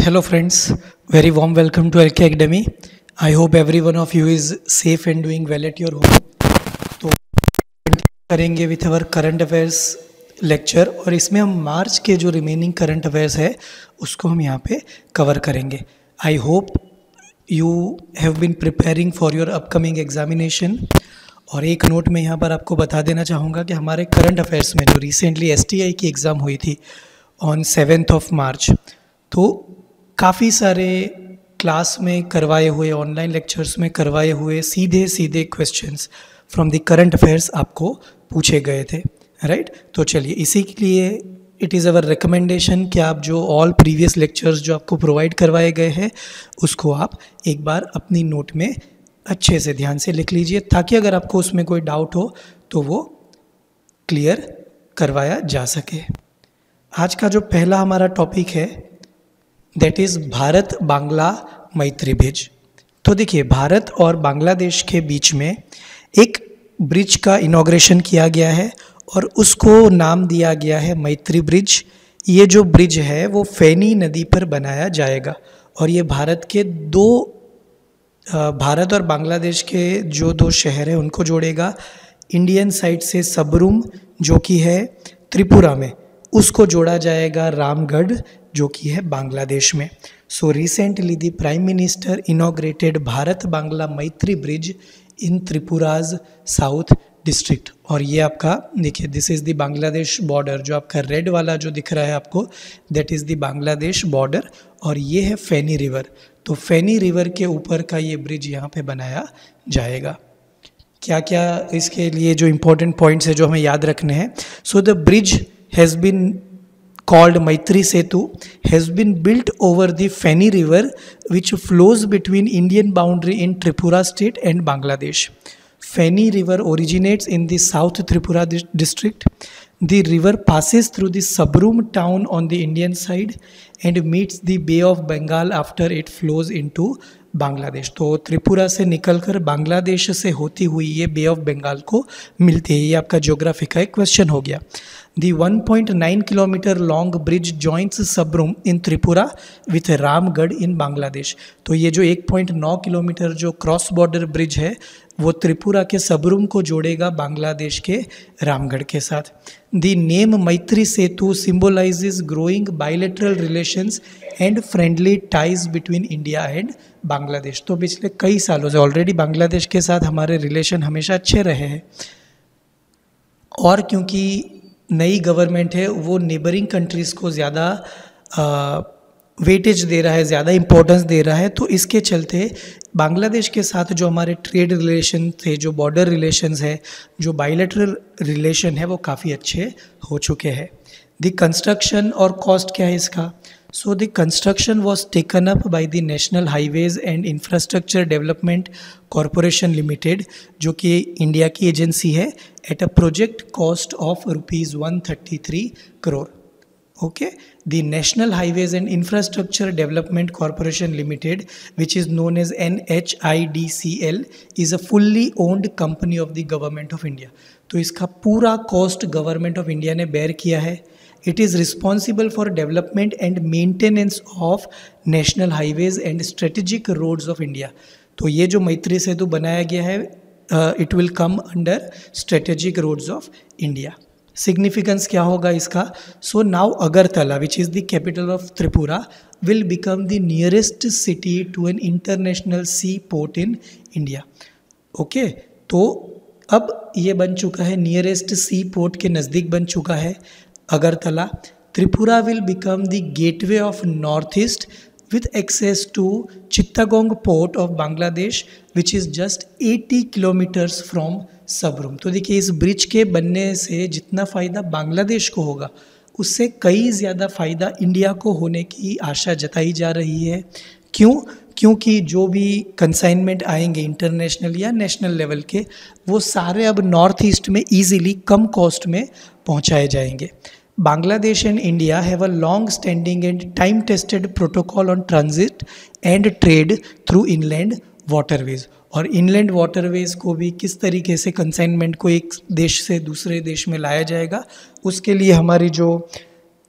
Hello friends, very warm welcome to LK Academy. I hope every one of you is safe and doing well at your home. तो करेंगे with our current affairs lecture और इसमें हम मार्च के जो remaining current affairs है उसको हम यहाँ पे कवर करेंगे. I hope you have been preparing for your upcoming examination. और एक नोट में यहाँ पर आपको बता देना चाहूँगा कि हमारे करंट अफेयर्स में जो रिसेंटली STI की एग्ज़ाम हुई थी ऑन 7 मार्च, तो काफ़ी सारे क्लास में करवाए हुए, ऑनलाइन लेक्चर्स में करवाए हुए सीधे सीधे questions from the current affairs आपको पूछे गए थे, राइट. तो चलिए, इसी के लिए इट इज़ अवर रिकमेंडेशन कि आप जो ऑल प्रीवियस लेक्चर्स जो आपको प्रोवाइड करवाए गए हैं उसको आप एक बार अपनी नोट में अच्छे से ध्यान से लिख लीजिए, ताकि अगर आपको उसमें कोई डाउट हो तो वो क्लियर करवाया जा सके. आज का जो पहला हमारा टॉपिक है that is Bharat Bangla Maitri bridge. तो देखिए, भारत और बांग्लादेश के बीच में एक ब्रिज का इनॉग्रेशन किया गया है और उसको नाम दिया गया है मैत्री ब्रिज. ये जो ब्रिज है वो फैनी नदी पर बनाया जाएगा और ये भारत और बांग्लादेश के जो दो शहर हैं उनको जोड़ेगा. इंडियन साइड से सबरूम जो कि है त्रिपुरा में, उसको जोड़ा जाएगा रामगढ़ जो कि है बांग्लादेश में. So recently the prime minister inaugurated Bharat Bangla Maitri bridge in Tripura's south district. और ये आपका देखिए, this is the Bangladesh border. जो आपका रेड वाला जो दिख रहा है आपको, that is the Bangladesh border और ये है फैनी रिवर. तो फैनी रिवर के ऊपर का ये ब्रिज यहाँ पे बनाया जाएगा. क्या क्या इसके लिए जो इम्पोर्टेंट पॉइंट्स है जो हमें याद रखने हैं. So the bridge has been called Maitri Setu has been built over the Feni River which flows between Indian boundary in Tripura state and Bangladesh. Feni River originates in the South Tripura district. The river passes through the Sabroom town on the Indian side and meets the Bay of Bengal after it flows into Bangladesh. तो त्रिपुरा से निकलकर बांग्लादेश से होती हुई ये बे of Bengal को मिलती है. ये आपका ज्योग्राफी का एक क्वेश्चन हो गया. The 1.9 kilometer long bridge joins Sabroom in Tripura with Ramgarh in Bangladesh. तो ये जो 1.9 किलोमीटर जो क्रॉस बॉर्डर ब्रिज है वो त्रिपुरा के सबरूम को जोड़ेगा बांग्लादेश के रामगढ़ के साथ. The name Maitri Setu symbolizes growing bilateral relations and friendly ties between India and Bangladesh. तो पिछले कई सालों से ऑलरेडी बांग्लादेश के साथ हमारे रिलेशन हमेशा अच्छे रहे हैं और क्योंकि नई गवर्नमेंट है वो नेबरिंग कंट्रीज़ को ज़्यादा वेटेज दे रहा है, ज़्यादा इम्पोर्टेंस दे रहा है, तो इसके चलते बांग्लादेश के साथ जो हमारे ट्रेड रिलेशन थे, जो बॉर्डर रिलेशंस है, जो बायलैटरल रिलेशन है वो काफ़ी अच्छे हो चुके हैं. द कंस्ट्रक्शन और कॉस्ट क्या है इसका. So the construction was taken up by the national highways and infrastructure development corporation limited जो कि इंडिया की एजेंसी है, at a project cost of ₹133 crore. Okay, the National Highways and Infrastructure Development Corporation Limited, which is known as NHIDCL, is a fully owned company of the Government of India. तो इसका पूरा cost government of India ने bear किया है. It is responsible for development and maintenance of national highways and strategic roads of India. तो ये जो मैत्री सेतु बनाया गया है, it will come under strategic roads of India. Significance क्या होगा इसका. So now Agartala which is the capital of Tripura will become the nearest city to an international sea port in India. Okay, तो अब ये बन चुका है, नियरेस्ट सी पोर्ट के नज़दीक बन चुका है Agartala. Tripura will become the gateway of north east with access to Chittagong port of Bangladesh which is just 80 kilometers from Sabroom. तो देखिए, इस ब्रिज के बनने से जितना फ़ायदा बांग्लादेश को होगा उससे कई ज़्यादा फ़ायदा इंडिया को होने की आशा जताई जा रही है. क्यों? क्योंकि जो भी कंसाइनमेंट आएंगे इंटरनेशनल या नेशनल लेवल के, वो सारे अब नॉर्थ ईस्ट में ईजिली कम कॉस्ट में पहुँचाए जाएंगे. Bangladesh and India have a long-standing and time-tested protocol on transit and trade through inland waterways. और inland waterways को भी किस तरीके से कंसाइनमेंट को एक देश से दूसरे देश में लाया जाएगा, उसके लिए हमारी जो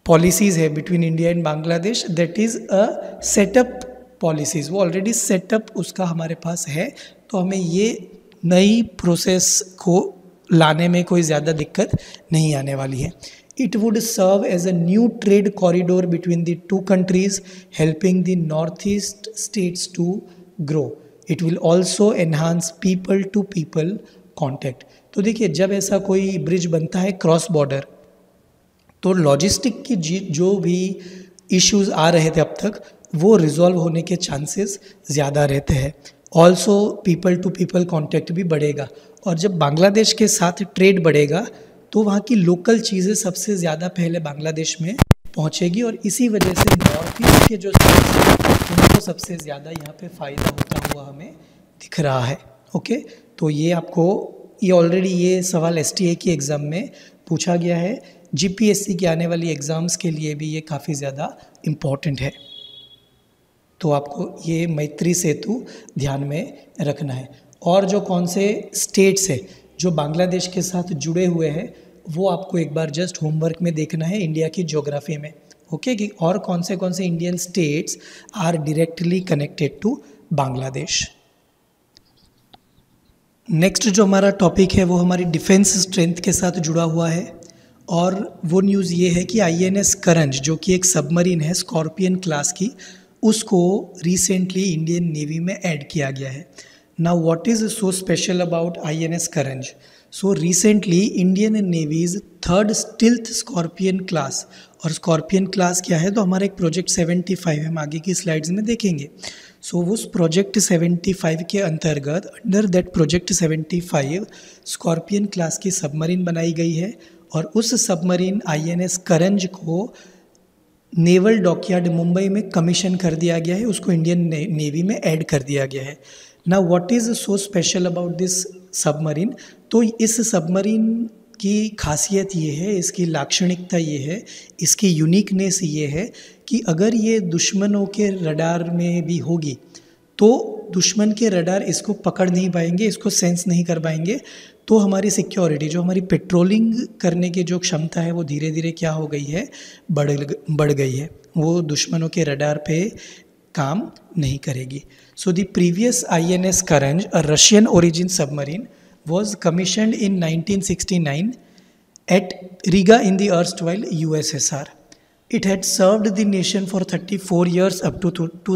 पॉलिसीज़ है between India and Bangladesh, that is a setup policies, वो ऑलरेडी सेटअप उसका हमारे पास है, तो हमें ये नई प्रोसेस को लाने में कोई ज़्यादा दिक्कत नहीं आने वाली है। It would serve as a new trade corridor between the two countries, helping the northeast states to grow. It will also enhance people to people contact. तो देखिए, जब ऐसा कोई ब्रिज बनता है क्रॉस बॉर्डर, तो लॉजिस्टिक की जो भी इश्यूज आ रहे थे अब तक, वो रिजॉल्व होने के चांसेस ज़्यादा रहते हैं। Also people to people contact भी बढ़ेगा, और जब बांग्लादेश के साथ ट्रेड बढ़ेगा तो वहाँ की लोकल चीज़ें सबसे ज़्यादा पहले बांग्लादेश में पहुँचेगी, और इसी वजह से नॉर्थ ईस्ट के जो स्टेट्स हैं उनको सबसे ज़्यादा यहाँ पे फ़ायदा होता हुआ हमें दिख रहा है। ओके, तो ये आपको ऑलरेडी ये सवाल STA की एग्ज़ाम में पूछा गया है, GPSC की आने वाली एग्ज़ाम्स के लिए भी ये काफ़ी ज़्यादा इम्पॉर्टेंट है, तो आपको ये मैत्री सेतु ध्यान में रखना है। और जो कौन से स्टेट्स है जो बांग्लादेश के साथ जुड़े हुए हैं, वो आपको एक बार जस्ट होमवर्क में देखना है इंडिया की ज्योग्राफी में। ओके, कि और कौन से Indian states are directly connected to Bangladesh. Next जो हमारा टॉपिक है वो हमारी डिफेंस स्ट्रेंथ के साथ जुड़ा हुआ है, और वो न्यूज़ ये है कि INS करंज, जो कि एक सबमरीन है स्कॉर्पियन क्लास की, उसको रिसेंटली इंडियन नेवी में ऐड किया गया है। Now what is so special about INS Karanj? So recently Indian Navy's third stealth scorpion class, और स्कॉर्पियन क्लास क्या है, तो हमारा एक प्रोजेक्ट 75 हम आगे की स्लाइड्स में देखेंगे। सो उस प्रोजेक्ट 75 के अंतर्गत, under that project 75 scorpion class की सबमरीन बनाई गई है, और उस सबमरीन INS करंज को नेवल डॉकयार्ड मुंबई में कमीशन कर दिया गया है, उसको इंडियन नेवी में ऐड कर दिया गया है। ना what is so special about this submarine? तो इस सबमरीन की खासियत ये है, इसकी लाक्षणिकता ये है, इसकी यूनिकनेस ये है कि अगर ये दुश्मनों के रडार में भी होगी तो दुश्मन के रडार इसको पकड़ नहीं पाएंगे, इसको सेंस नहीं कर पाएंगे, तो हमारी सिक्योरिटी, जो हमारी पेट्रोलिंग करने की जो क्षमता है वो धीरे धीरे क्या हो गई है, बढ़ गई है, वो दुश्मनों के रडार पे काम नहीं करेगी। So the previous INS Karanj, a Russian origin submarine, was commissioned in 1969 at Riga in the erstwhile USSR. It had served the nation for 34 years up to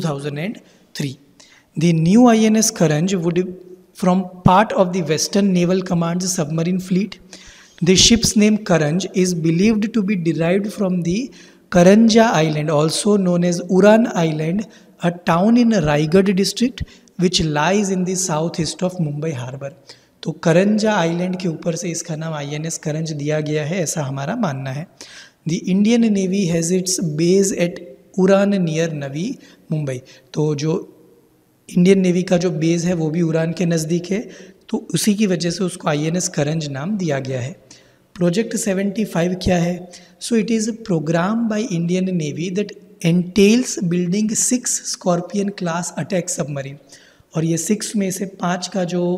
2003. The new INS Karanj would from part of the Western Naval Command's submarine fleet. The ship's name Karanj is believed to be derived from the Karanja Island, also known as Uran Island, a town in Raigad district which lies in the southeast of Mumbai harbor. तो करंजा island के ऊपर से इसका नाम INS करंज दिया गया है, ऐसा हमारा मानना है। The Indian navy has its base at Uran near Navi Mumbai. तो जो इंडियन नेवी का जो बेस है वो भी उरान के नज़दीक है, तो उसी की वजह से उसको INS करंज नाम दिया गया है। प्रोजेक्ट 75 क्या है? So it is a programme by Indian navy that entails building 6 scorpion class attack submarine, और ये 6 में से 5 का जो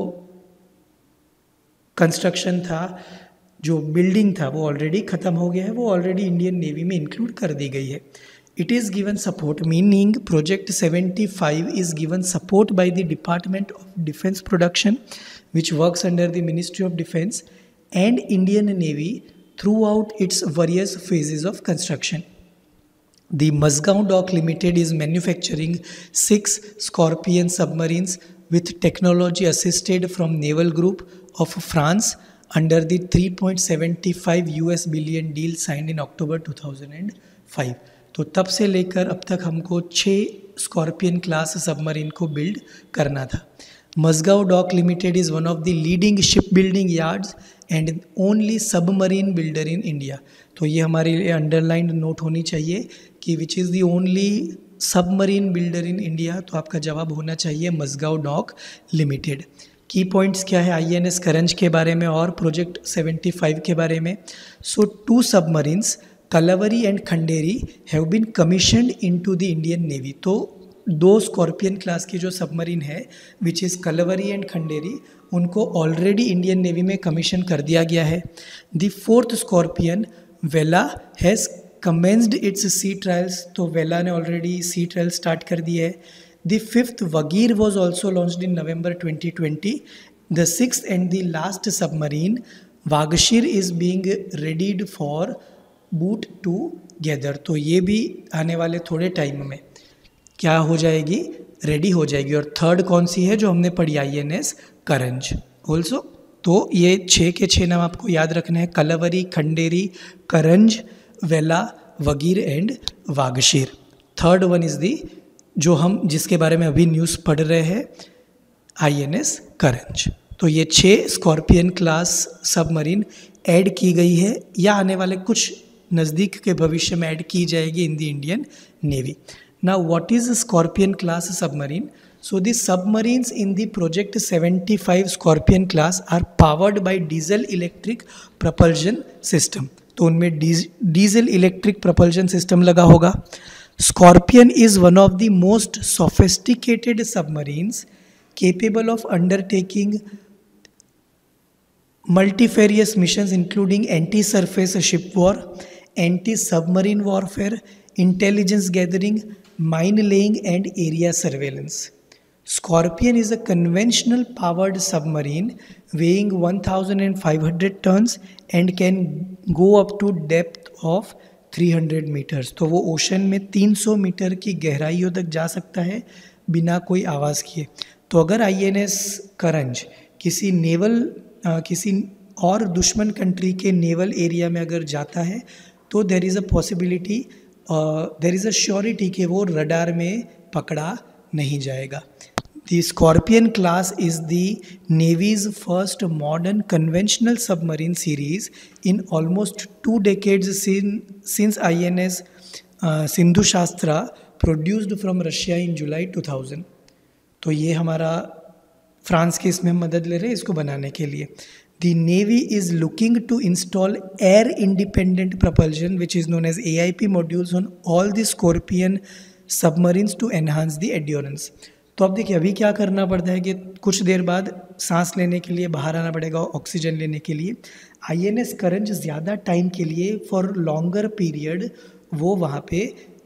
कंस्ट्रक्शन था, जो बिल्डिंग था, वो ऑलरेडी ख़त्म हो गया है, वो ऑलरेडी इंडियन नेवी में इंक्लूड कर दी गई है। It is given support, meaning project 75 is given support by the department of defence production which works under the ministry of defence and Indian navy throughout its various phases of construction. The Mazgaon Dock Limited is manufacturing 6 Scorpion submarines with technology assisted from Naval Group of France under the $3.75 billion deal signed in October 2005. तो तब से लेकर अब तक हमको 6 scorpion class submarine को build करना था। Mazgaon Dock Limited is one of the leading shipbuilding yards and only submarine builder in India. तो ये हमारे लिए अंडरलाइंड नोट होनी चाहिए कि which is the only submarine builder in India, तो आपका जवाब होना चाहिए Mazagaon dock limited. Key points क्या है INS करंज के बारे में और प्रोजेक्ट 75 के बारे में? So 2 submarines Kalvari and Khanderi have been commissioned into the Indian navy. तो 2 स्कॉर्पियन क्लास की जो सबमरीन है which is Kalvari and Khanderi, उनको ऑलरेडी इंडियन नेवी में कमीशन कर दिया गया है। The 4th scorpion Vela has commenced its sea trials, तो वेला ने ऑलरेडी sea trials स्टार्ट कर दिए है. The fifth Vagir was also launched in November 2020. The sixth and the last submarine Vagshir is being readied for boot together. तो ये भी आने वाले थोड़े टाइम में क्या हो जाएगी, रेडी हो जाएगी. और थर्ड कौन सी है जो हमने पढ़ी, INS करंज ऑल्सो. तो ये 6 के 6 नाम आपको याद रखना है, Kalvari, Khanderi, Karanj, Vela, Vagir and Vagsheer. Third one is the जो हम जिसके बारे में अभी न्यूज़ पढ़ रहे हैं, INS करंज. तो ये 6 स्कॉर्पियन क्लास सबमरीन ऐड की गई है या आने वाले कुछ नज़दीक के भविष्य में ऐड की जाएगी in the Indian navy. Now what is scorpion class submarine? So the submarines in the Project 75 Scorpion class are powered by diesel electric propulsion system. तो उनमें डीजल इलेक्ट्रिक propulsion system लगा होगा. Scorpion is one of the most sophisticated submarines capable of undertaking multifarious missions including anti-surface ship war, anti-submarine warfare, intelligence gathering, mine laying and area surveillance. Scorpion is a conventional powered submarine weighing 1,500 tons and can go up to depth of 300 meters. तो वो ocean में 300 metre की गहराइयों तक जा सकता है बिना कोई आवाज़ किए. तो अगर INS करंज किसी और दुश्मन कंट्री के नेवल एरिया में अगर जाता है तो there is a possibility, there is a surety कि वो रडार में पकड़ा नहीं जाएगा. The Scorpion class is the Navy's first modern conventional submarine series in almost 2 decades since INS Sindhu Shastra produced from Russia in July 2000. तो ये हमारा France के इसमें मदद ले रहे हैं इसको बनाने के लिए. The Navy is looking to install air independent propulsion which is known as AIP modules on all the Scorpion submarines to enhance the endurance. तो अब देखिए अभी क्या करना पड़ता है कि कुछ देर बाद सांस लेने के लिए बाहर आना पड़ेगा, ऑक्सीजन लेने के लिए. INS करंज ज़्यादा टाइम के लिए फॉर लॉन्गर पीरियड वो वहाँ पे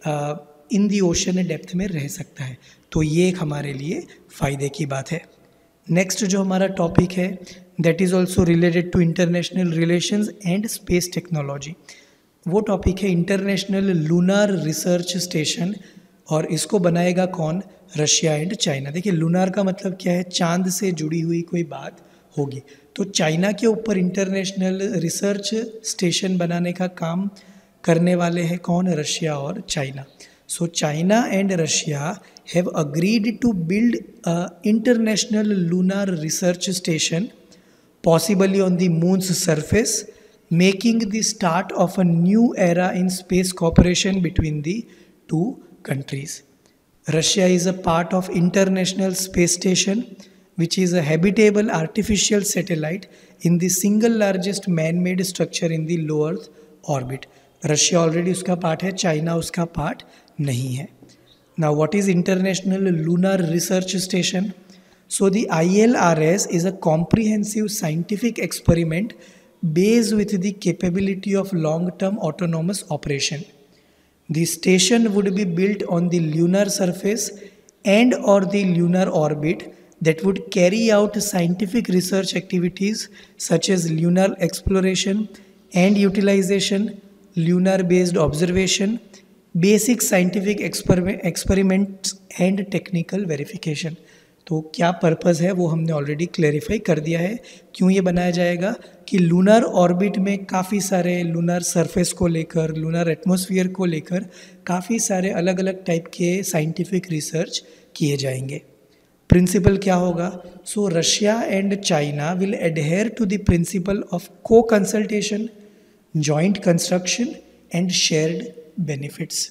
इन दी ओशन डेप्थ में रह सकता है. तो ये एक हमारे लिए फ़ायदे की बात है. नेक्स्ट जो हमारा टॉपिक है that is also related to international relations and space technology. वो टॉपिक है इंटरनेशनल लूनार रिसर्च स्टेशन, और इसको बनाएगा कौन? Russia and China. देखिए लूनार का मतलब क्या है? चांद से जुड़ी हुई कोई बात होगी. तो चाइना के ऊपर इंटरनेशनल रिसर्च स्टेशन बनाने का काम करने वाले हैं कौन? रशिया और China. So China and Russia have agreed to build a international lunar research station possibly on the moon's surface, making the start of a new era in space cooperation between the two countries. Russia is a part of International Space Station, which is a habitable artificial satellite in the single largest man-made structure in the low Earth orbit. Russia already उसका part है, China उसका part नहीं है. Now what is International Lunar Research Station? So the ILRS is a comprehensive scientific experiment based with the capability of long-term autonomous operation. The station would be built on the lunar surface and or the lunar orbit that would carry out scientific research activities such as lunar exploration and utilization, lunar-based observation, basic scientific experiments and technical verification. तो क्या purpose है वो हमने already clarify कर दिया है. क्यों ये बनाया जाएगा कि लूनर ऑर्बिट में काफ़ी सारे लूनर सरफेस को लेकर, लूनर एटमॉस्फेयर को लेकर काफ़ी सारे अलग अलग टाइप के साइंटिफिक रिसर्च किए जाएंगे. प्रिंसिपल क्या होगा? So Russia and China will adhere to the principle of co consultation, joint construction and shared benefits.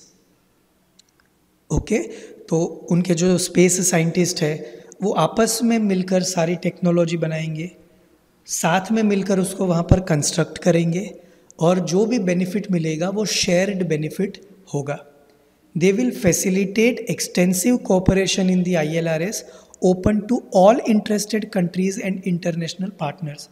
Okay, तो उनके जो स्पेस साइंटिस्ट है वो आपस में मिलकर सारी टेक्नोलॉजी बनाएंगे, साथ में मिलकर उसको वहाँ पर कंस्ट्रक्ट करेंगे और जो भी बेनिफिट मिलेगा वो शेयर्ड बेनिफिट होगा. They will facilitate extensive cooperation in the ILRS open to all interested countries and international partners.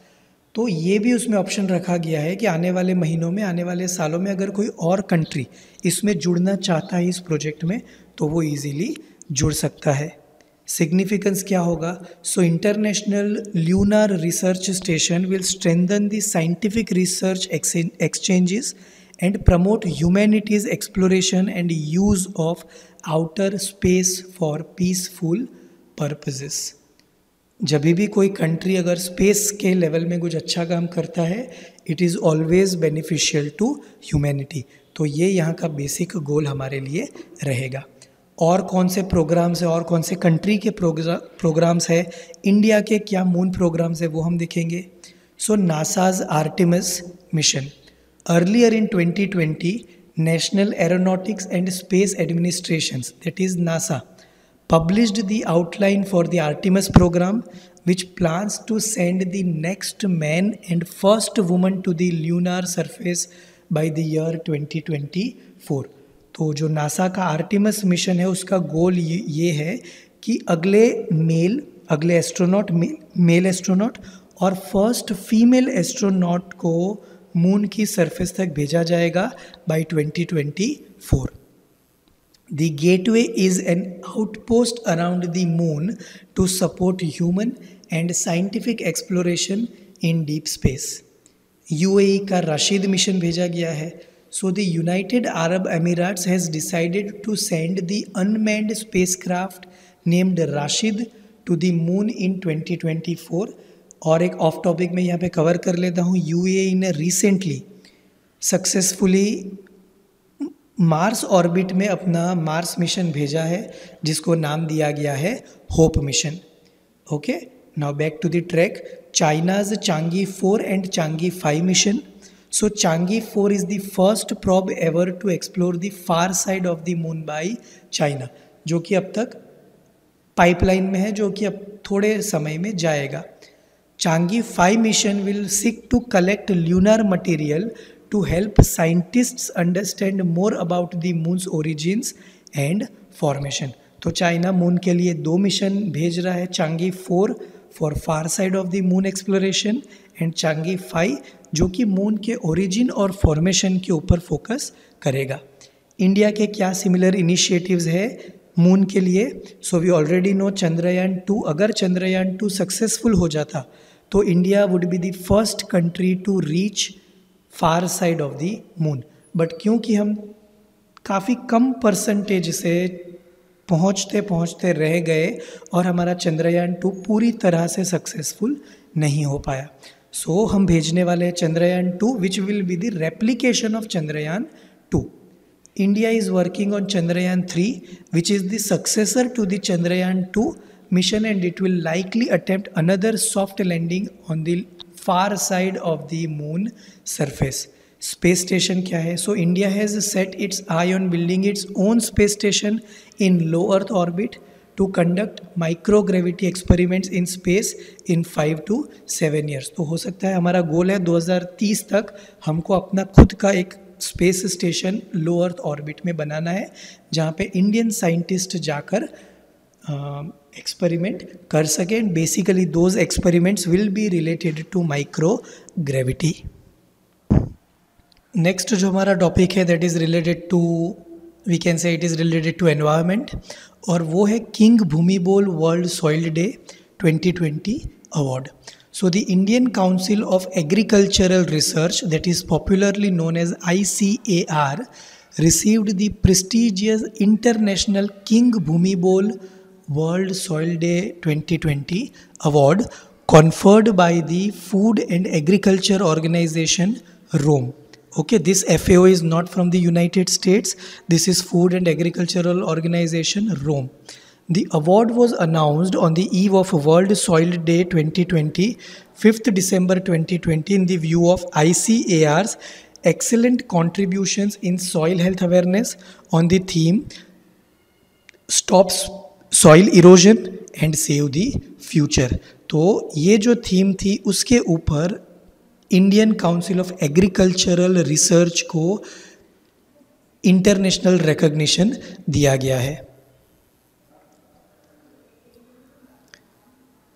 तो ये भी उसमें ऑप्शन रखा गया है कि आने वाले महीनों में, आने वाले सालों में अगर कोई और कंट्री इसमें जुड़ना चाहता है इस प्रोजेक्ट में, तो वो इजीली जुड़ सकता है। सिग्निफिकेंस क्या होगा? So international lunar research station will strengthen the scientific research exchanges and promote humanity's exploration and use of outer space for peaceful purposes। जब भी कोई कंट्री अगर स्पेस के लेवल में कुछ अच्छा काम करता है, it is always beneficial to humanity. तो ये यहाँ का बेसिक गोल हमारे लिए रहेगा। और कौन से प्रोग्राम्स है और कौन से कंट्री के प्रोग्राम्स है, इंडिया के क्या मून प्रोग्राम्स है वो हम देखेंगे। So NASA's Artemis mission, earlier in 2020 national aeronautics and space administrations, that is NASA, published the outline for the Artemis program, which plans to send the next man and first woman to the lunar surface by the year 2024। तो जो NASA का Artemis mission है उसका गोल ये है कि अगले astronaut, male astronaut और फर्स्ट फीमेल एस्ट्रोनॉट को मून की सरफेस तक भेजा जाएगा by 2024। The gateway is an outpost around the moon to support human and scientific exploration in deep space। UAE का राशिद मिशन भेजा गया है। So the United Arab Emirates has decided to send the unmanned spacecraft named Rashid to the moon in 2024। और एक of topic में यहाँ पे cover कर लेता हूँ, UAE ने रिसेंटली सक्सेसफुली मार्स ऑर्बिट में अपना मार्स मिशन भेजा है जिसको नाम दिया गया है hope mission. Okay, now back to the track. China's Chang'e 4 and Chang'e 5 mission. So Chang'e 4 is the first probe ever to explore the far side of the moon by China, जो कि अब तक पाइपलाइन में है, जो कि अब थोड़े समय में जाएगा। Chang'e 5 mission will seek to collect lunar material to help scientists understand more about the moon's origins and formation। तो चाइना मून के लिए 2 मिशन भेज रहा है, Chang'e 4 for far side of the moon exploration and Chang'e 5 जो कि moon के origin और फॉर्मेशन के ऊपर फोकस करेगा। इंडिया के क्या सिमिलर इनिशिएटिव्स है मून के लिए? So we already know Chandrayaan 2, अगर चंद्रयान 2 सक्सेसफुल हो जाता तो India would be the first country to reach far side of the moon. But क्योंकि हम काफ़ी कम परसेंटेज से पहुँचते रह गए और हमारा चंद्रयान 2 पूरी तरह से सक्सेसफुल नहीं हो पाया, सो हम भेजने वाले हैं Chandrayaan 2 which will be the replication of Chandrayaan 2। India is working on Chandrayaan 3 which is the successor to the Chandrayaan 2 mission, and it will likely attempt another soft landing on the far side of the moon surface। Space station क्या है? So India has set its eye on building its own space station in low earth orbit to conduct microgravity experiments in space in 5 to 7 years। तो हो सकता है हमारा गोल है 2030 तक हमको अपना खुद का एक space station low earth orbit में बनाना है, जहाँ पे इंडियन साइंटिस्ट जाकर एक्सपेरिमेंट कर सकें। Basically those experiments will be related to microgravity. Next जो हमारा टॉपिक है that is related to, we can say it is related to environment, और वो है king Bhumibol world soil day 2020 award. So the Indian Council of Agricultural Research that is popularly known as ICAR received the prestigious International King Bhumibol World Soil Day 2020 award conferred by the Food and Agriculture Organization Rome। Okay, this FAO is not from the United States. This is Food and Agricultural Organization Rome। The award was announced on the eve of World Soil Day 2020, 5th December 2020, in the view of ICAR's excellent contributions in soil health awareness on the theme Stop Soil Erosion and Save the Future। तो ये जो theme थी उसके ऊपर Indian Council of Agricultural Research को international recognition दिया गया है।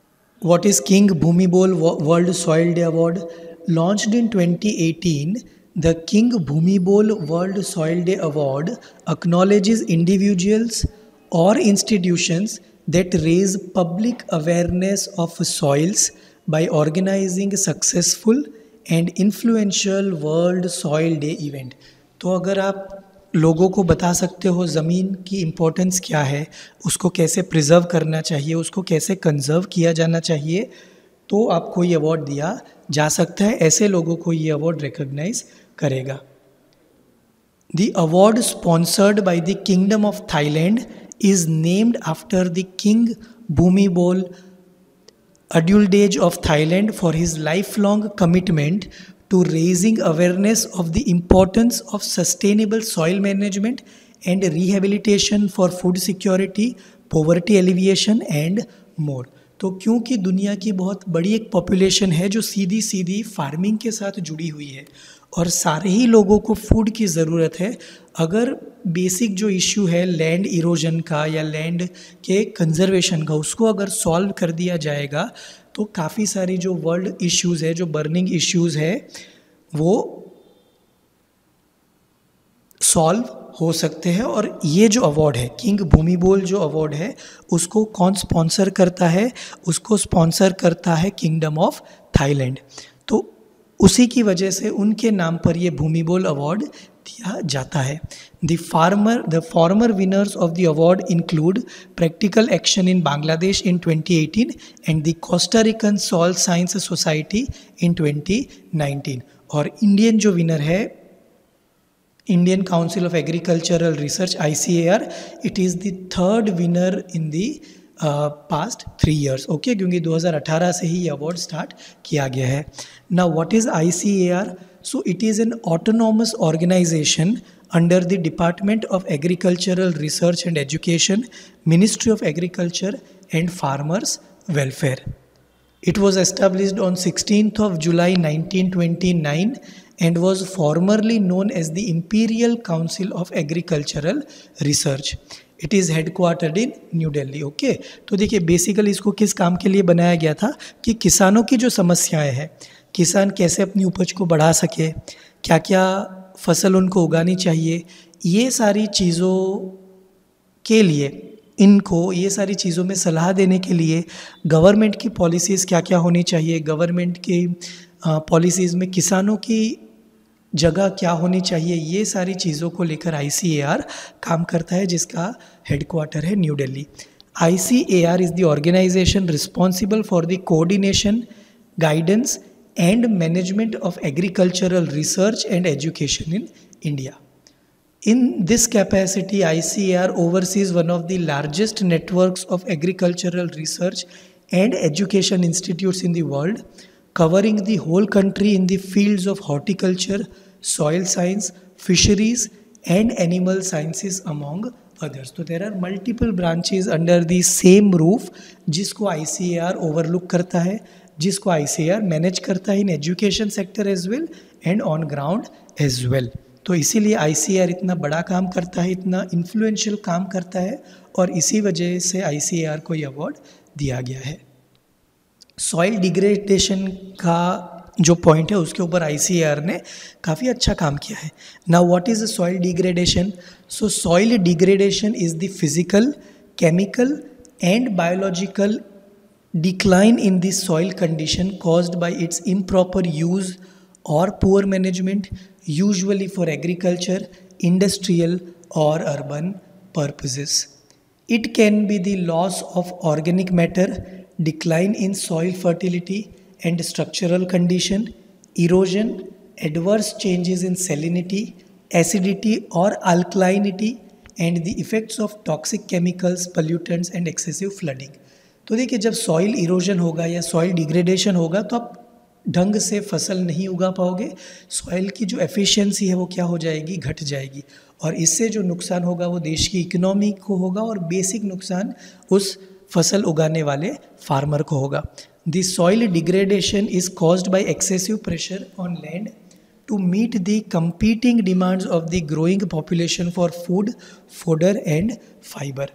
What is King Bhumibol World Soil Day Award? Launched in 2018, the King Bhumibol World Soil Day Award acknowledges individuals or institutions that raise public awareness of soils by organizing successful and influential World Soil Day event. तो अगर आप लोगों को बता सकते हो ज़मीन की इम्पोर्टेंस क्या है, उसको कैसे प्रिजर्व करना चाहिए, उसको कैसे कंजर्व किया जाना चाहिए, तो आपको ये अवार्ड दिया जा सकता है. ऐसे लोगों को ये अवार्ड रिकॉग्नाइज करेगा. The award sponsored by the kingdom of Thailand is named after the king Bhumibol Adultdage of Thailand for his lifelong commitment to raising awareness of the importance of sustainable soil management and rehabilitation for food security, poverty alleviation and more. तो क्योंकि दुनिया की बहुत बड़ी एक population है जो सीधी सीधी farming के साथ जुड़ी हुई है और सारे ही लोगों को फूड की ज़रूरत है. अगर बेसिक जो इशू है लैंड इरोजन का या लैंड के कंजर्वेशन का, उसको अगर सॉल्व कर दिया जाएगा तो काफ़ी सारी जो वर्ल्ड इश्यूज़ है, जो बर्निंग इश्यूज़ है, वो सॉल्व हो सकते हैं. और ये जो अवार्ड है, किंग भूमिबोल जो अवार्ड है, उसको कौन स्पॉन्सर करता है? उसको स्पॉन्सर करता है किंगडम ऑफ थाईलैंड. तो उसी की वजह से उनके नाम पर ये भूमिबोल अवार्ड दिया जाता है. The former winners of the award include practical action in Bangladesh in 2018 and the Costa Rican soil science society in 2019. और इंडियन जो विनर है, Indian Council of Agricultural Research ICAR, it is the third winner in the past 3 years. Okay, क्योंकि 2018 से ही ये award start किया गया है. Now what is ICAR? So it is an autonomous organisation under the Department of Agricultural Research and Education, Ministry of Agriculture and Farmers Welfare. It was established on 16th of July 1929 and was formerly known as the Imperial Council of Agricultural Research. It is headquartered in New Delhi. Okay, तो देखिए basically इसको किस काम के लिए बनाया गया था कि किसानों की जो समस्याएं हैं, किसान कैसे अपनी उपज को बढ़ा सके, क्या क्या फसल उनको उगानी चाहिए, ये सारी चीज़ों के लिए, इनको ये सारी चीज़ों में सलाह देने के लिए गवर्नमेंट की पॉलिसीज़ क्या क्या होनी चाहिए, गवर्नमेंट की पॉलिसीज़ में किसानों की जगह क्या होनी चाहिए, ये सारी चीज़ों को लेकर ICAR काम करता है, जिसका हेडक्वार्टर है New Delhi. ICAR is the organisation responsible for the coordination, guidance and management of agricultural research and education in India. In this capacity, ICAR oversees one of the largest networks of agricultural research and education institutes in the world, covering the whole country in the fields of horticulture, soil science, fisheries and animal sciences among others. So there are multiple branches under the same roof जिसको ICAR overlook करता है, जिसको ICAR manage करता है in education sector as well and on ground as well. तो इसीलिए ICAR इतना बड़ा काम करता है, इतना इन्फ्लुएंशियल काम करता है, और इसी वजह से ICAR को ये अवार्ड दिया गया है. सॉइल डिग्रेडेशन का जो पॉइंट है उसके ऊपर ICAR ने काफ़ी अच्छा काम किया है. Now what is soil degradation? So soil degradation is the physical, chemical and biological decline in the soil condition caused by its improper use or poor management, usually for agriculture, industrial or urban purposes. It can be the loss of organic matter, decline in soil fertility and structural condition, erosion, adverse changes in salinity, acidity or alkalinity, and the effects of toxic chemicals, pollutants and excessive flooding. तो देखिए, जब soil erosion होगा या soil degradation होगा तो आप ढंग से फसल नहीं उगा पाओगे, सॉइल की जो एफिशिएंसी है वो क्या हो जाएगी, घट जाएगी, और इससे जो नुकसान होगा वो देश की इकोनॉमी को होगा और बेसिक नुकसान उस फसल उगाने वाले फार्मर को होगा. The soil degradation is caused by excessive pressure on land to meet the competing demands of the growing population for food, fodder and fiber.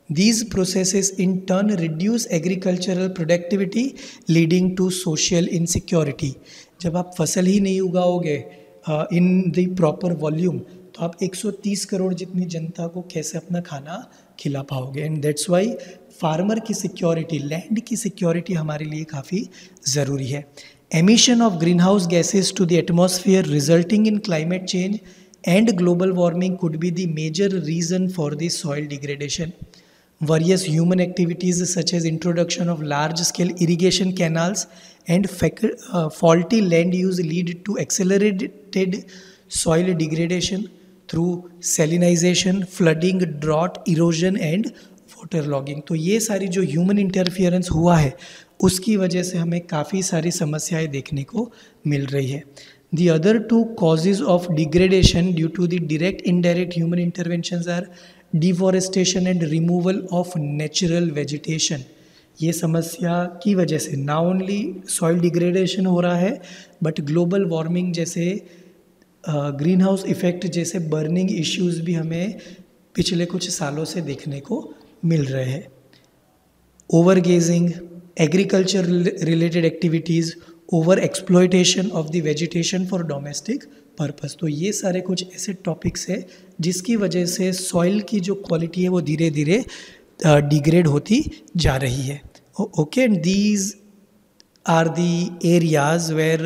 These processes in turn reduce agricultural productivity, leading to social insecurity. जब आप फसल ही नहीं उगाओगे in the proper volume, तो आप 130 करोड़ जितनी जनता को कैसे अपना खाना खिला पाओगे? एंड दैट्स वाई फार्मर की सिक्योरिटी, लैंड की सिक्योरिटी हमारे लिए काफ़ी ज़रूरी है. Emission of greenhouse gases to the atmosphere resulting in climate change and global warming could be the major reason for the soil degradation. Various human activities such as introduction of large-scale irrigation canals and faulty land use lead to accelerated soil degradation through salinization, flooding, drought, erosion and waterlogging. तो ये सारी जो human interference हुआ है उसकी वजह से हमें काफ़ी सारी समस्याएं देखने को मिल रही है. The other two causes of degradation due to the direct indirect human interventions are deforestation and removal of natural vegetation. ये समस्या की वजह से ना ओनली सॉइल डिग्रेडेशन हो रहा है बट ग्लोबल वार्मिंग जैसे ग्रीन हाउस इफ़ेक्ट जैसे बर्निंग इश्यूज़ भी हमें पिछले कुछ सालों से देखने को मिल रहे हैं. Over grazing, agriculture related activities, over exploitation of the vegetation for domestic purpose. तो ये सारे कुछ ऐसे टॉपिक्स है जिसकी वजह से सॉइल की जो क्वालिटी है वो धीरे धीरे डिग्रेड होती जा रही है. Okay, and these are the areas where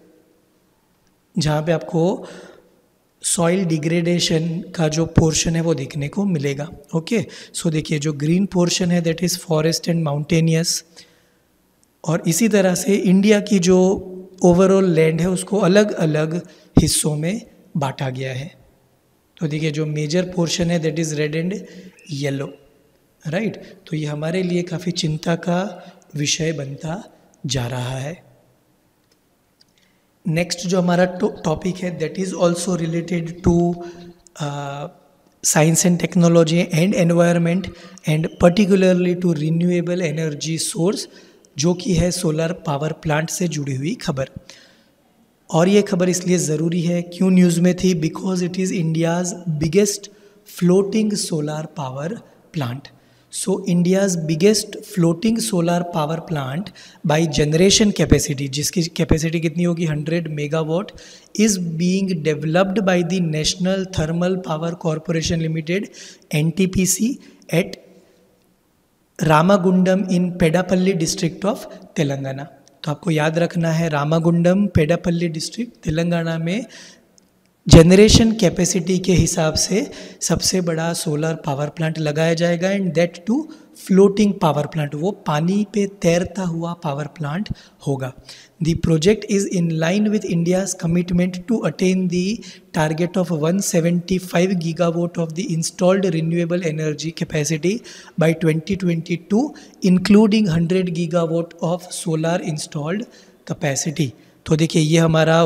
जहाँ पे आपको सॉइल डिग्रेडेशन का जो पोर्शन है वो देखने को मिलेगा. ओके, सो देखिए जो ग्रीन पोर्शन है that is forest and mountainous, और इसी तरह से इंडिया की जो ओवरऑल लैंड है उसको अलग अलग हिस्सों में बांटा गया है. तो देखिए जो मेजर पोर्शन है that is red and yellow, right. तो ये हमारे लिए काफ़ी चिंता का विषय बनता जा रहा है. नेक्स्ट जो हमारा टॉपिक है that is also related to science and technology and environment and particularly to renewable energy source, जो कि है सोलर पावर प्लांट से जुड़ी हुई खबर. और ये खबर इसलिए ज़रूरी है, क्यों न्यूज़ में थी? Because it is India's biggest floating solar power plant. So India's biggest floating solar power plant by generation capacity, जिसकी कैपेसिटी कितनी होगी 100 megawatt, is being developed by the National Thermal Power Corporation Limited NTPC at Ramagundam in Peddapalli district of Telangana. तो आपको याद रखना है Ramagundam Peddapalli district Telangana में generation capacity के हिसाब से सबसे बड़ा सोलर पावर प्लांट लगाया जाएगा, and that too floating power plant, वो पानी पे तैरता हुआ पावर प्लांट होगा. The project is in line with India's commitment to attain the target of 175 gigawatt of the installed renewable energy capacity by 2022, including 100 gigawatt of solar installed capacity. तो देखिए ये हमारा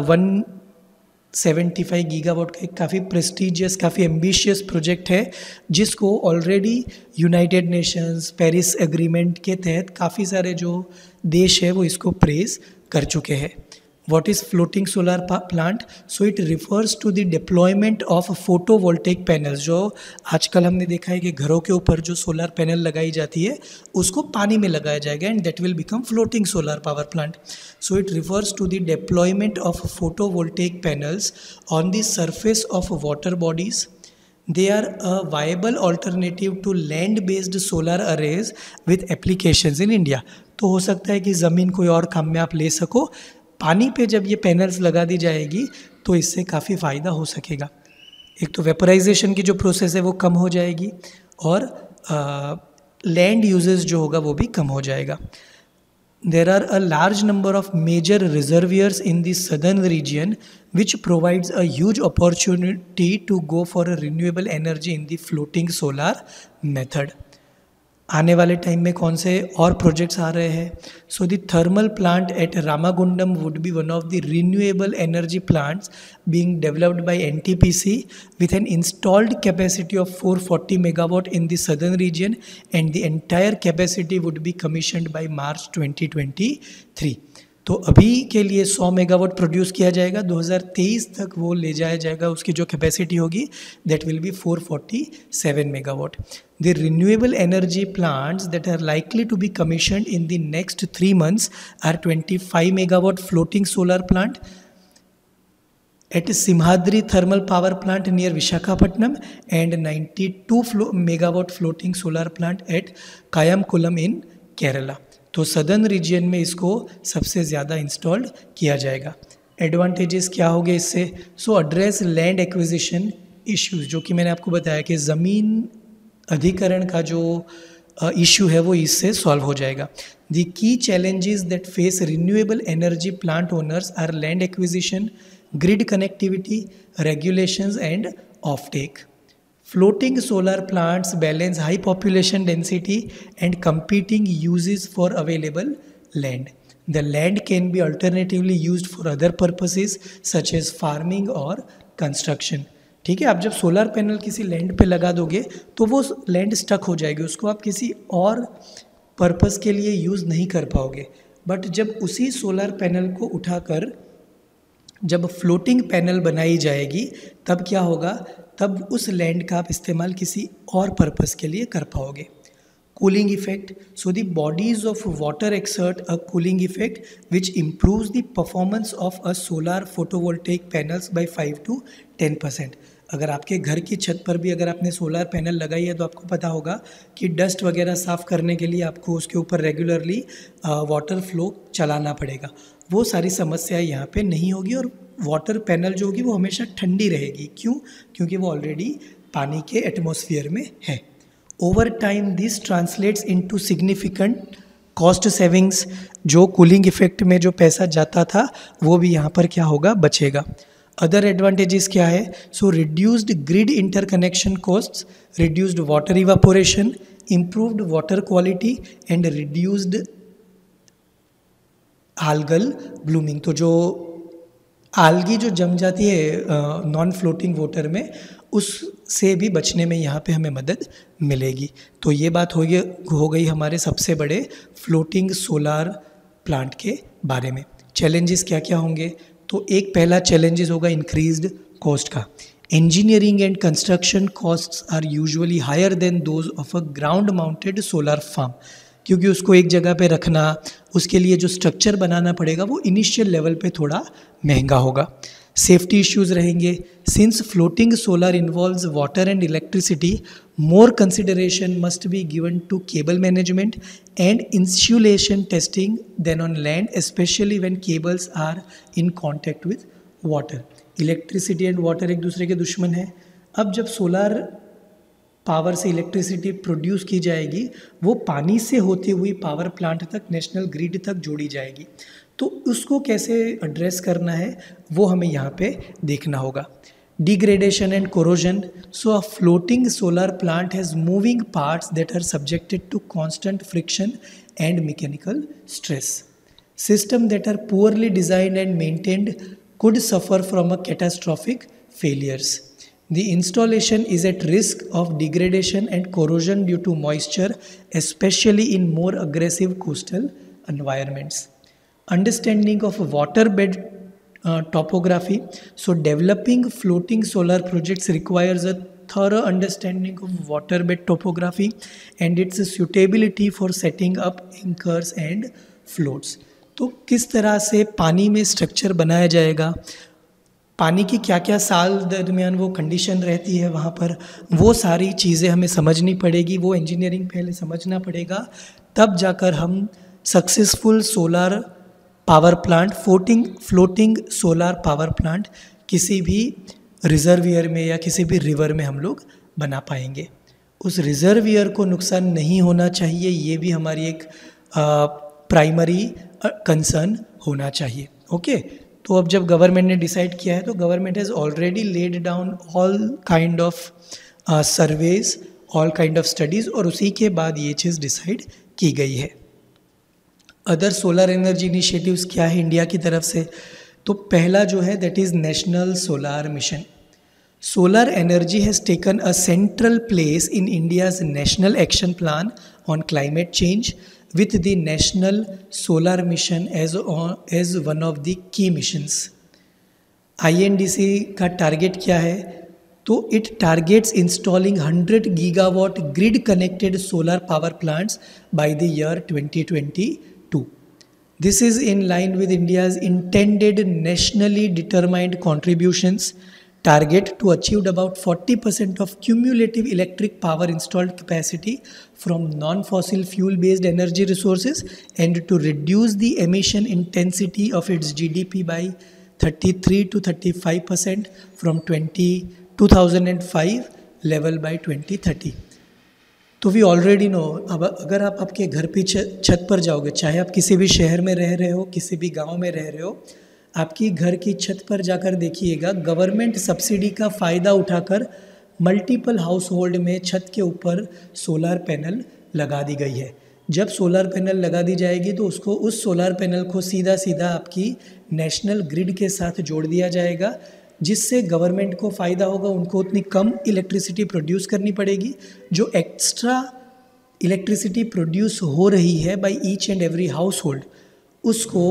175 गीगावाट का एक काफ़ी प्रेस्टीजियस, काफ़ी ambitious project है, जिसको already United Nations Paris agreement के तहत काफ़ी सारे जो देश है वो इसको प्रेज कर चुके हैं. What is floating solar plant? So it refers to the deployment of photovoltaic panels. जो आजकल हमने देखा है कि घरों के ऊपर जो सोलर पैनल लगाई जाती है उसको पानी में लगाया जाएगा, and that will become floating solar power plant. So it refers to the deployment of photovoltaic panels on the surface of water bodies. They are a viable alternative to land-based solar arrays with applications in India. तो हो सकता है कि ज़मीन कोई और काम में आप ले सको, पानी पे जब ये पैनल्स लगा दी जाएगी तो इससे काफ़ी फ़ायदा हो सकेगा. एक तो वेपराइजेशन की जो प्रोसेस है वो कम हो जाएगी, और लैंड यूजेस जो होगा वो भी कम हो जाएगा. There are a large number of major reservoirs in the southern region which provides a huge opportunity to go for a renewable energy in the floating solar method. आने वाले टाइम में कौन से और प्रोजेक्ट्स आ रहे हैं? So the thermal plant at Ramagundam would be one of the renewable energy plants being developed by NTPC with an installed capacity of 440 megawatt in the southern region, and the entire capacity would be commissioned by March 2023. तो अभी के लिए 100 megawatt produce किया जाएगा, 2023 तक वो ले जाया जाएगा, उसकी जो कैपेसिटी होगी that will be 447 megawatt. The renewable energy plants that are likely to be commissioned in the next 3 months are 25 megawatt floating solar plant at Simhadri Thermal Power Plant near Visakhapatnam and 92 megawatt floating solar plant at Kayamkulam in Kerala. तो southern region में इसको सबसे ज़्यादा installed किया जाएगा. Advantages क्या होंगे इससे? So address land acquisition issues, जो कि मैंने आपको बताया कि ज़मीन अधिकरण का जो इशू है वो इससे सॉल्व हो जाएगा. The key challenges that face renewable energy plant owners are land acquisition, grid connectivity, regulations and offtake. Floating solar plants balance high population density and competing uses for available land. The land can be alternatively used for other purposes such as farming or construction. ठीक है, आप जब solar panel किसी land पे लगा दोगे तो वो लैंड स्टक हो जाएगी, उसको आप किसी और पर्पस के लिए यूज़ नहीं कर पाओगे. बट जब उसी सोलर पैनल को उठाकर जब फ्लोटिंग पैनल बनाई जाएगी तब क्या होगा, तब उस लैंड का आप इस्तेमाल किसी और पर्पस के लिए कर पाओगे. Cooling effect. So the bodies of water exert a cooling effect which improves the performance of a solar photovoltaic panels by 5 to 10%. अगर आपके घर की छत पर भी अगर आपने सोलर पैनल लगाई है तो आपको पता होगा कि डस्ट वगैरह साफ़ करने के लिए आपको उसके ऊपर रेगुलरली वाटर फ्लो चलाना पड़ेगा. वो सारी समस्याएं यहाँ पे नहीं होगी और वाटर पैनल जो होगी वो हमेशा ठंडी रहेगी. क्यों? क्योंकि वो ऑलरेडी पानी के एटमॉस्फेयर में है. Over time this translates into significant cost savings. जो कूलिंग इफेक्ट में जो पैसा जाता था वो भी यहाँ पर क्या होगा, बचेगा. अदर एडवांटेजेस क्या है? So reduced grid interconnection costs, reduced water evaporation, improved water quality and reduced algal blooming. तो जो आलगी जो जम जाती है नॉन फ्लोटिंग वाटर में, उससे भी बचने में यहाँ पे हमें मदद मिलेगी. तो ये बात हो गई हमारे सबसे बड़े फ्लोटिंग सोलार प्लांट के बारे में. चैलेंजेस क्या क्या होंगे? तो एक पहला चैलेंजेस होगा इंक्रीज्ड कॉस्ट का. Engineering and construction costs are usually higher than those of a ground mounted solar farm. क्योंकि उसको एक जगह पे रखना, उसके लिए जो स्ट्रक्चर बनाना पड़ेगा वो इनिशियल लेवल पे थोड़ा महंगा होगा. सेफ्टी इश्यूज रहेंगे. Since floating solar involves water and electricity, more consideration must be given to cable management and insulation testing than on land, specially when cables are in contact with water. Electricity and water एक दूसरे के दुश्मन है. अब जब solar power से electricity produce की जाएगी वो पानी से होती हुई पावर प्लांट तक, नेशनल ग्रिड तक जोड़ी जाएगी. तो उसको कैसे एड्रेस करना है वो हमें यहाँ पे देखना होगा. Degradation and corrosion. So a floating solar plant has moving parts that are subjected to constant friction and mechanical stress. System that are poorly designed and maintained could suffer from a catastrophic failures. The installation is at risk of degradation and corrosion due to moisture, especially in more aggressive coastal environments. Understanding of waterbed topography. So developing floating solar projects requires a thorough understanding of waterbed topography and its suitability for setting up anchors and floats. तो किस तरह से पानी में structure बनाया जाएगा, पानी की क्या क्या साल दरमियान वो कंडीशन रहती है वहाँ पर, वो सारी चीज़ें हमें समझनी पड़ेगी. वो इंजीनियरिंग पहले समझना पड़ेगा, तब जाकर हम successful solar power plant, floating solar power plant किसी भी रिजर्वियर में या किसी भी रिवर में हम लोग बना पाएंगे. उस रिजर्वियर को नुकसान नहीं होना चाहिए, ये भी हमारी एक प्राइमरी कंसर्न होना चाहिए. ओके, तो अब जब गवर्नमेंट ने डिसाइड किया है तो government has already laid down all kind of surveys, all kind of studies, और उसी के बाद ये चीज़ डिसाइड की गई है. अदर सोलर एनर्जी इनिशिएटिव्स क्या है इंडिया की तरफ से? तो पहला जो है that is national solar mission. Solar energy has taken a central place in India's National Action Plan on Climate Change, with the National Solar Mission as one of the key missions. INDC का target क्या है? तो it targets installing 100 gigawatt grid connected solar power plants by the year 2022. This is in line with India's intended nationally determined contributions target to achieve about 40% of cumulative electric power installed capacity from non-fossil fuel-based energy resources and to reduce the emission intensity of its GDP by 33 to 35% from 2005 level by 2030. तो we already no, अब अगर आप आपके घर पे छत पर जाओगे, चाहे आप किसी भी शहर में रह रहे हो, किसी भी गांव में रह रहे हो, आपकी घर की छत पर जाकर देखिएगा, गवर्नमेंट सब्सिडी का फ़ायदा उठाकर मल्टीपल हाउस होल्ड में छत के ऊपर सोलर पैनल लगा दी गई है. जब सोलर पैनल लगा दी जाएगी तो उसको, उस सोलर पैनल को सीधा सीधा आपकी नेशनल ग्रिड के साथ जोड़ दिया जाएगा, जिससे गवर्नमेंट को फ़ायदा होगा. उनको उतनी कम इलेक्ट्रिसिटी प्रोड्यूस करनी पड़ेगी. जो एक्स्ट्रा इलेक्ट्रिसिटी प्रोड्यूस हो रही है by each and every household, उसको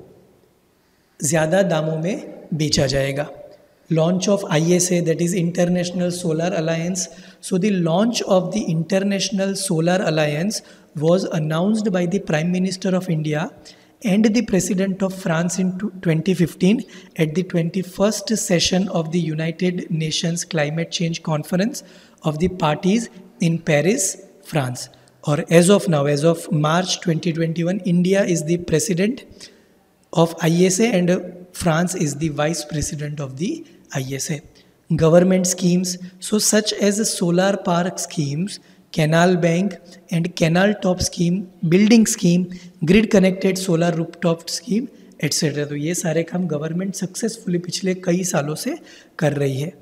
ज़्यादा दामों में बेचा जाएगा. Launch of ISA, that is international solar alliance. So the launch of the international solar alliance was announced by the Prime Minister of India and the President of France in 2015 at the 21st session of the United Nations Climate Change Conference of the Parties in Paris, France. Or as of now, as of March 2021, India is the President of ISA and France is the Vice President of the ISA. Government schemes, so such as solar park schemes, Canal Bank and Canal Top Scheme, Building Scheme, Grid Connected Solar Rooftop Scheme, etc. तो ये सारे काम government successfully पिछले कई सालों से कर रही है.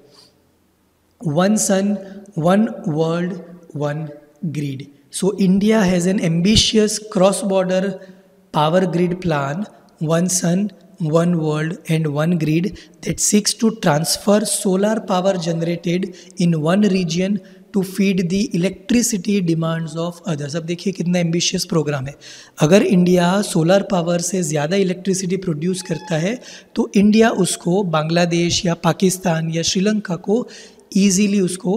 One Sun, One World, One Grid. So India has an ambitious cross-border power grid plan, One Sun, One World and One Grid, that seeks to transfer solar power generated in one region to feed the electricity demands of others. अब देखिए कितना ambitious programme है. अगर India solar power से ज़्यादा electricity produce करता है तो इंडिया उसको बांग्लादेश या पाकिस्तान या श्रीलंका को ईजीली उसको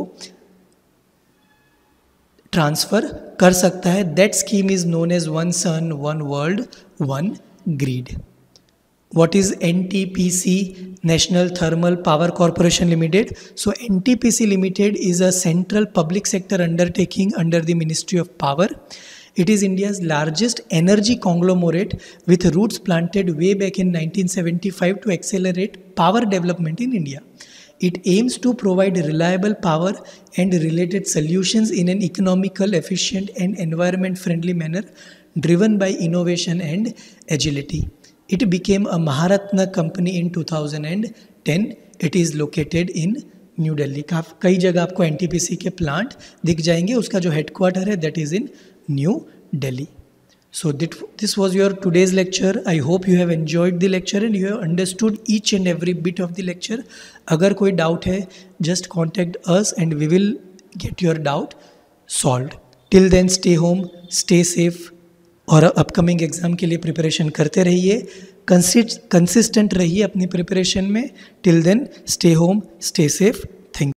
ट्रांसफ़र कर सकता है. That scheme is known as one sun, one world, one grid. What is NTPC, National Thermal Power Corporation Limited? So NTPC Limited is a central public sector undertaking under the Ministry of Power. It is India's largest energy conglomerate with roots planted way back in 1975 to accelerate power development in India. It aims to provide reliable power and related solutions in an economical, efficient and environment-friendly manner driven by innovation and agility. It became a Maharatna company in 2010. It is located in New Delhi. कई जगह आपको NTPC के plant दिख जाएंगे. उसका जो headquarter है that is in New Delhi. So this was your today's lecture. I hope you have enjoyed the lecture and you have understood each and every bit of the lecture. अगर कोई doubt है just contact us and we will get your doubt solved. Till then stay home, stay safe. और upcoming exam के लिए preparation करते रहिए. Consistent रहिए अपनी प्रिपरेशन में. Till then stay home, stay safe.